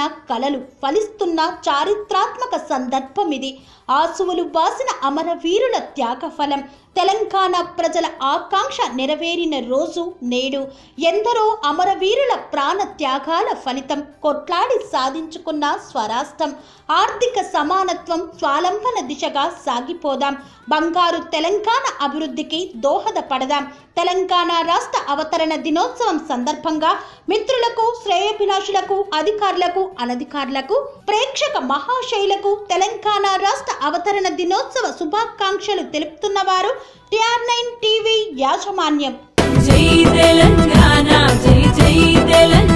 కన్న కలలు ఫలిస్తున్న చారిత్రాత్మక సందర్భం ఇది. ఆసువులు బాసిన అమరవీరుల త్యాగఫలం. తెలంగాణ ప్రజల ఆకాంక్ష నెరవేరిన రోజు నేడు. ఎందరో అమరవీరుల ప్రాణ త్యాగాల ఫలితం. కొట్లాడి సాధించుకున్న స్వరాష్ట్రం. ఆర్థిక సమానత్వం, స్వాలంబన దిశగా సాగిపోదాం. బంగారు తెలంగాణ అభివృద్ధికి దోహదపడదాం. తెలంగాణ రాష్ట్ర అవతరణ దినోత్సవం సందర్భంగా మిత్రులకు, శ్రేయోభిలాషులకు, అధికారులకు, అనధికారులకు, ప్రేక్షక మహాశైలకు తెలంగాణ రాష్ట్ర అవతరణ దినోత్సవ శుభాకాంక్షలు తెలుపుతున్నవారు TR9 టీవీ యాజమాన్యం. జై తెలంగాణ, జై జై తెలంగాణ.